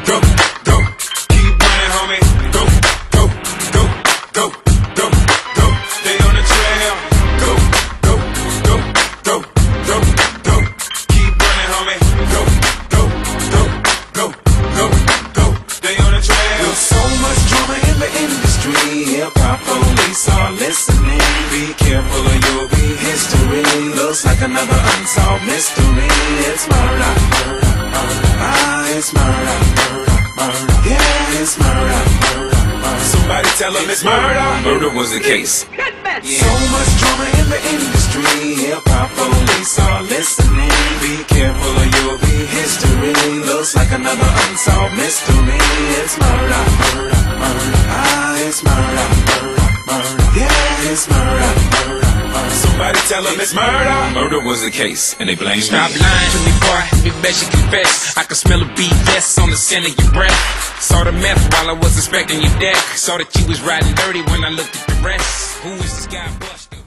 go, go. Keep running, homie. Go, go, go, go, go, go. Stay on the trail. Go, go, go, go, go, go. Keep running, homie. Go, go, go, go, go, go. Stay on the trail. There's so much drama in the industry. Hip-hop police are listening. Be careful or you'll be history. Looks like another unsolved mystery. It's murder, murder, murder. Ah, it's murder, murder, murder. Yeah, it's murder, murder, murder. Somebody tell them it's murder. Murder was the case. So much drama in the industry. Hip-hop police are listening. Be careful or you'll be history. Looks like another unsolved mystery. It's murder, murder, murder. Ah, it's murder, murder, murder. Yeah, it's murder, murder, murder. Somebody tell them it's murder. Murder was the case, and they blame me. Stop lying to me, boy. Me bet you confess. I can smell a BS on the scent of your breath. Saw the meth while I was inspecting your deck. Saw that you was riding dirty when I looked at the rest. Who is this guy Buster?